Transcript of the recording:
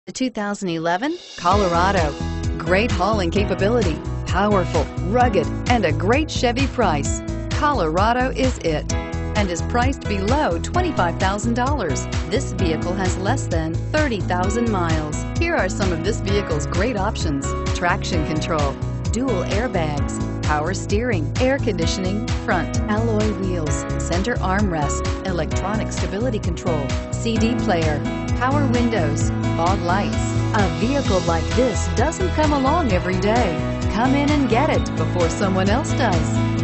The 2011 Colorado. Great hauling capability, powerful, rugged, and a great Chevy price. Colorado is it, and is priced below $25,000. This vehicle has less than 30,000 miles. Here are some of this vehicle's great options: traction control, dual airbags, power steering, air conditioning, front alloy wheels, center armrest, electronic stability control, CD player, power windows, fog lights. A vehicle like this doesn't come along every day. Come in and get it before someone else does.